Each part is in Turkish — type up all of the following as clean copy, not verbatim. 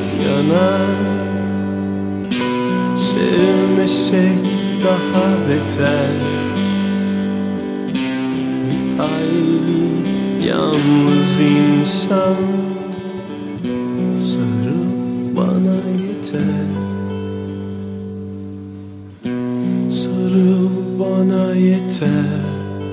yanar. Sevmesek daha beter. Bir hayli yalnız insan, sarıl bana yeter. Sarıl bana yeter.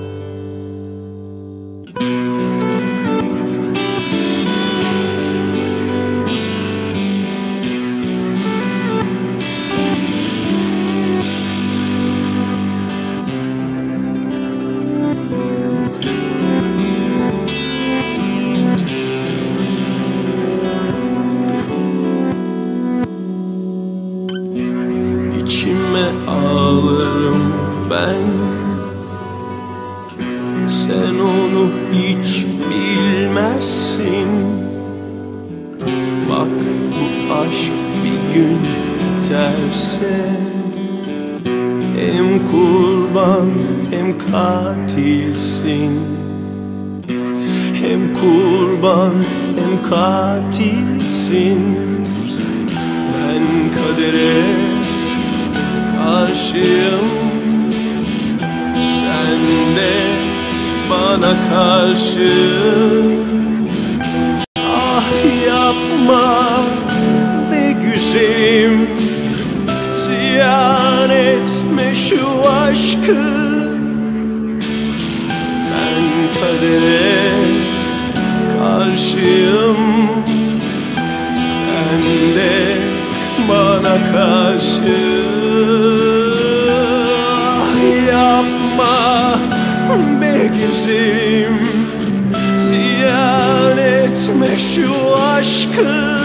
İçime ağlarım ben, sen onu hiç bilmezsin. Bak bu aşk bir gün biterse, hem kurban hem katilsin. Hem kurban hem katilsin. Ben kadere karşıyım, sen de bana karşı. Ah yapma be güzelim, ziyan etme şu aşkı. Ben kadere karşıyım, sen de bana karşı. Yapma be güzelim, ziyan etme şu aşkı.